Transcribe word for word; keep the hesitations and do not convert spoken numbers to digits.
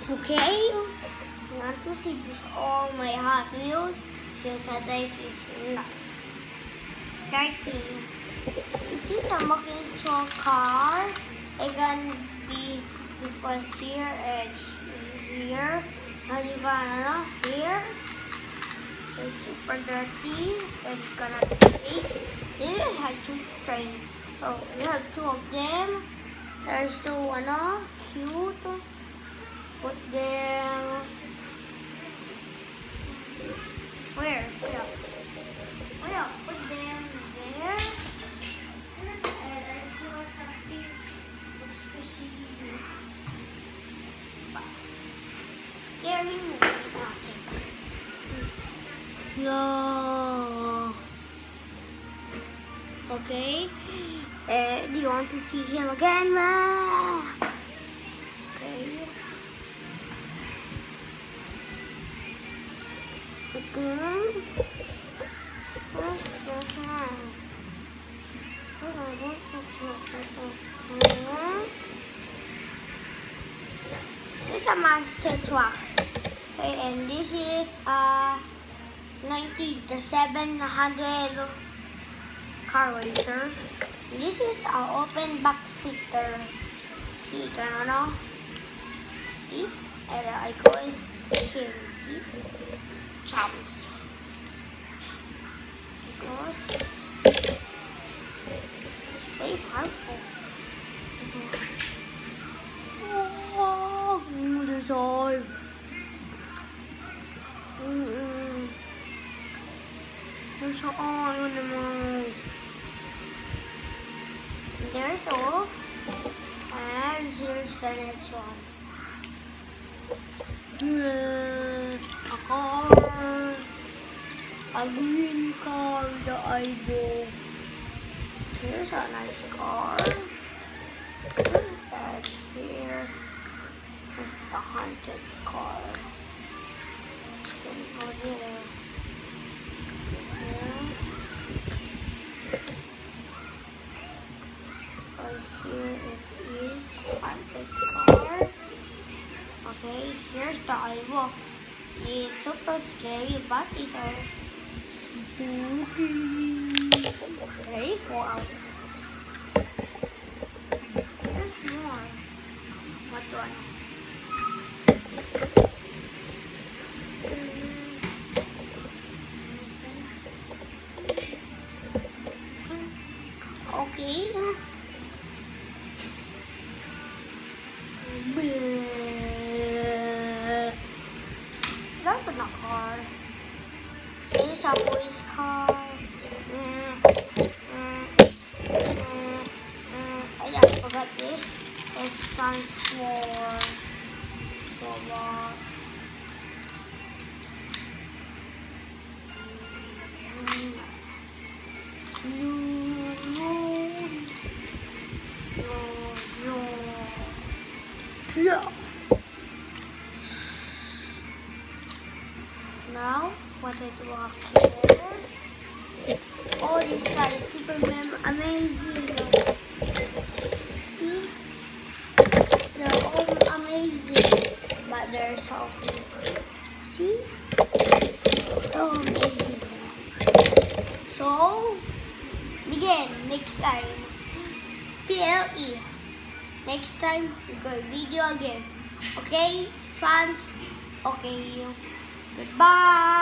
Okay, you want to see this all my Hot Wheels? Since I think it's not. Starting. This is a mechanical car. It can be because here and here. And you gonna here. It's super dirty. And it's gonna fix. This is a two train. So we have two of them. There's two one cute. Put them where? Where? Where? Put them there. And I feel something looks to see. Scary movie, nothing. No. Okay. Uh, do you want to see him again? Okay. Okay. This is a monster truck. Okay, and this is a ninety the seven hundred car racer. This is an open back seater. See, can see? And I call him. See? Chomps. Because it's very powerful. Oh, good time. Mm-mm. There's an eye on the nose. There's all. And here's the next one. Yeah, a car. A green car with the eyeball. Here's a nice car. And here's the haunted car. Then go there. Right here it is the haunted car. Okay, here's the eyeball. It's super scary, but it's all spooky. Okay, four out. There's more. What one? Okay. That's not car. It's a boy's car. Mm, mm, mm, mm. I just forgot this. It's transform robot. Mm. No, no, no, no. No. Now, what I do here? Oh, this guy is super amazing. See? They're all amazing. But they're so cool. See? Oh, amazing. So, begin next time. P L E. Next time, we go video again. Okay, fans? Okay. Goodbye.